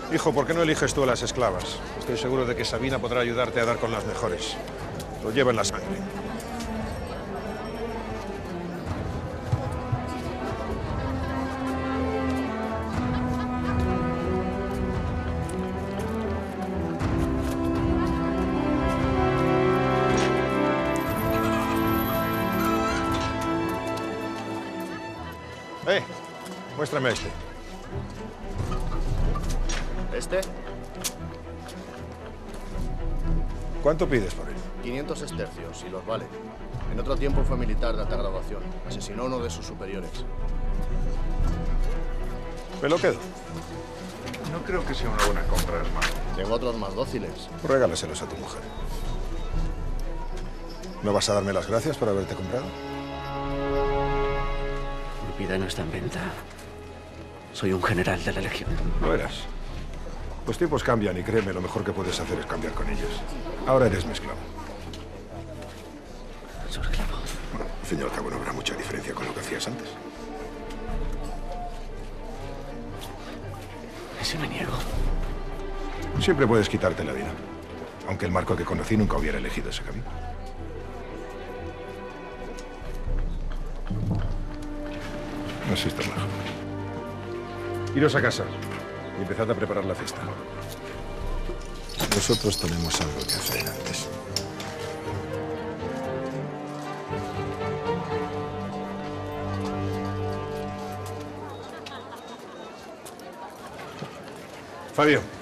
Hijo, ¿por qué no eliges tú a las esclavas? Estoy seguro de que Sabina podrá ayudarte a dar con las mejores. Lo lleva en la sangre. Muéstrame este. ¿Este? ¿Cuánto pides por él? 500 estercios, y los vale. En otro tiempo fue militar de alta graduación. Asesinó a uno de sus superiores. Me lo quedo. No creo que sea una buena compra, hermano. Tengo otros más dóciles. Regálaselos a tu mujer. ¿No vas a darme las gracias por haberte comprado? Mi vida no está en venta. Soy un general de la Legión. Lo eras. Los tiempos cambian y créeme, lo mejor que puedes hacer es cambiar con ellos. Ahora eres mi esclavo. ¿Su esclavo? Bueno, al fin y al cabo no habrá mucha diferencia con lo que hacías antes. ¿Y si me niego? Siempre puedes quitarte la vida. Aunque el Marco que conocí nunca hubiera elegido ese camino. Así está mejor. Iros a casa y empezad a preparar la fiesta. Nosotros tenemos algo que hacer antes. Fabio.